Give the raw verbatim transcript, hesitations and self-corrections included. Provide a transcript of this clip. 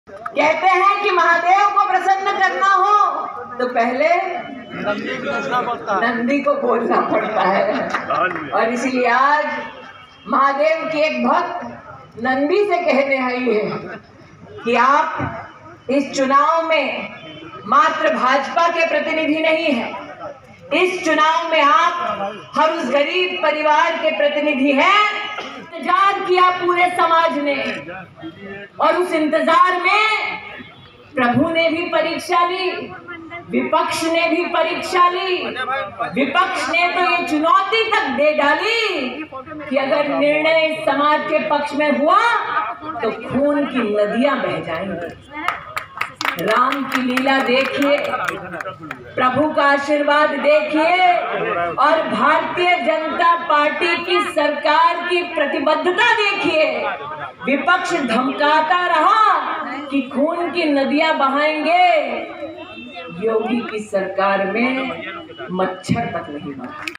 कहते हैं कि महादेव को प्रसन्न करना हो तो पहले नंदी को बोलना पड़ता है। और इसीलिए आज महादेव की एक भक्त नंदी से कहने आई है कि आप इस चुनाव में मात्र भाजपा के प्रतिनिधि नहीं हैं, इस चुनाव में आप हर उस गरीब परिवार के प्रतिनिधि हैं। इंतजार किया पूरे समाज ने और उस इंतजार में प्रभु ने भी परीक्षा ली, विपक्ष ने भी परीक्षा ली। विपक्ष ने तो ये चुनौती तक दे डाली कि अगर निर्णय इस समाज के पक्ष में हुआ तो खून की नदियां बह जाएंगी। राम की लीला देखिए, प्रभु का आशीर्वाद देखिए और भारतीय जनता पार्टी की सरकार की प्रतिबद्धता देखिए। विपक्ष धमकाता रहा कि खून की नदियां बहाएंगे, योगी की सरकार में मच्छर तक नहीं बना।